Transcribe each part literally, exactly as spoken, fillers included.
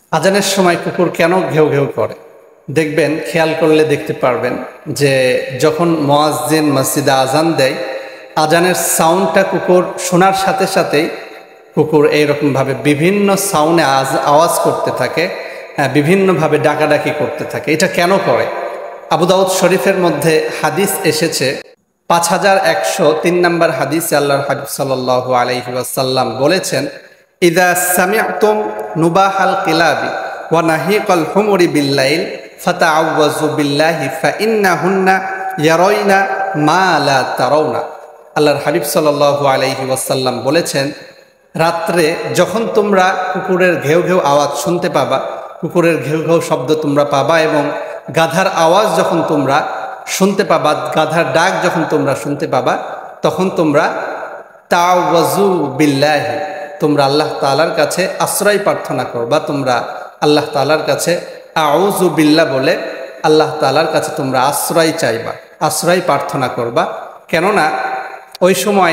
আজানের সময় কুকুর কেন ঘেউ ঘেউ করে? দেখবেন, খেয়াল করলে দেখতে পারবেন যে যখন মুয়াজ্জিন মসজিদে আজান দেয়, আজানের সাউন্ডটা কুকুর শোনার সাথে সাথেই কুকুর এইরকমভাবে বিভিন্ন সাউন্ডে আজ আওয়াজ করতে থাকে, বিভিন্নভাবে ডাকাডাকি করতে থাকে। এটা কেন করে? আবু দাউদ শরীফের মধ্যে হাদিস এসেছে, পাঁচ হাজার একশো তিন নম্বর হাদিসে আল্লাহর হাবিব সাল্লাল্লাহু আলাইহি ওয়াসাল্লাম বলেছেন, ইদা সামিআতুম নুবাহাল কিলাবি ওয়া নাহিকাল হুমুরি বিল্লাইল ফাতাআওয়াযু বিল্লাহি ফাইন্নাহুন্না ইয়ারাইনা মা লা তারাউনা। আল্লাহর হাবিব সাল্লাল্লাহু আলাইহি ওয়াসাল্লাম বলেছেন, রাত্রে যখন তোমরা কুকুরের ঘেউ ঘেউ আওয়াজ শুনতে পাবা, কুকুরের ঘেউ ঘেউ শব্দ তোমরা পাবা এবং গাধার আওয়াজ যখন তোমরা শুনতে পাবা, গাধার ডাক যখন তোমরা শুনতে পাবা, তখন তোমরা তাওয়াজু বিল্লাহি, তোমরা আল্লাহ তাআলার কাছে আশ্রয় প্রার্থনা করবা। তোমরা আল্লাহ তাআলার কাছে আউযু বিল্লাহ বলে আল্লাহ তাআলার কাছে তোমরা আশ্রয় চাইবা, আশ্রয় প্রার্থনা করবা। কেননা ওই সময়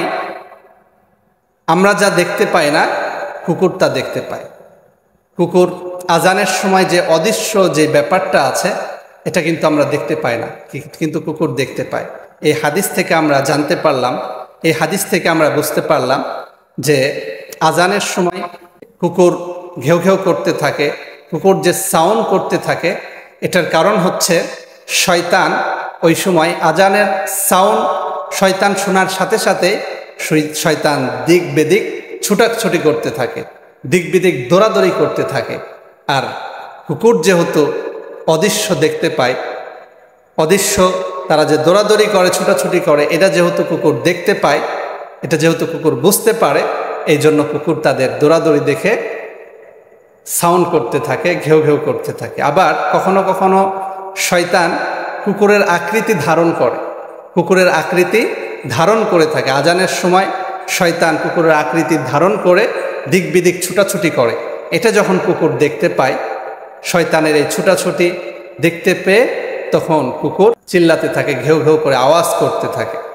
আমরা যা দেখতে পাই না, কুকুর তা দেখতে পায়। কুকুর আজানের সময় যে অদৃশ্য যে ব্যাপারটা আছে, এটা কিন্তু আমরা দেখতে পাই না, কিন্তু কুকুর দেখতে পায়। এই হাদিস থেকে আমরা জানতে পারলাম, এই হাদিস থেকে আমরা বুঝতে পারলাম যে আজানের সময় কুকুর ঘেউ ঘেউ করতে থাকে, কুকুর যে সাউন্ড করতে থাকে, এটার কারণ হচ্ছে শয়তান ওই সময় আজানের সাউন্ড শয়তান শোনার সাথে সাথে শয়তান দিক বেদিক ছুটাছুটি করতে থাকে, দিক বিদিক দৌড়াদৌড়ি করতে থাকে। আর কুকুর যেহেতু অদৃশ্য দেখতে পায়, অদৃশ্য তারা যে দৌড়াদৌড়ি করে, ছুটাছুটি করে, এটা যেহেতু কুকুর দেখতে পায়, এটা যেহেতু কুকুর বুঝতে পারে, এই জন্য কুকুর তাদের দৌড়াদৌড়ি দেখে সাউন্ড করতে থাকে, ঘেউ ঘেউ করতে থাকে। আবার কখনো কখনো শয়তান কুকুরের আকৃতি ধারণ করে, কুকুরের আকৃতি ধারণ করে থাকে। আজানের সময় শয়তান কুকুরের আকৃতি ধারণ করে দিক বিদিক ছুটাছুটি করে। এটা যখন কুকুর দেখতে পায়, শয়তানের এই ছুটাছুটি দেখতে পেয়ে তখন কুকুর চিল্লাতে থাকে, ঘেউ ঘেউ করে আওয়াজ করতে থাকে।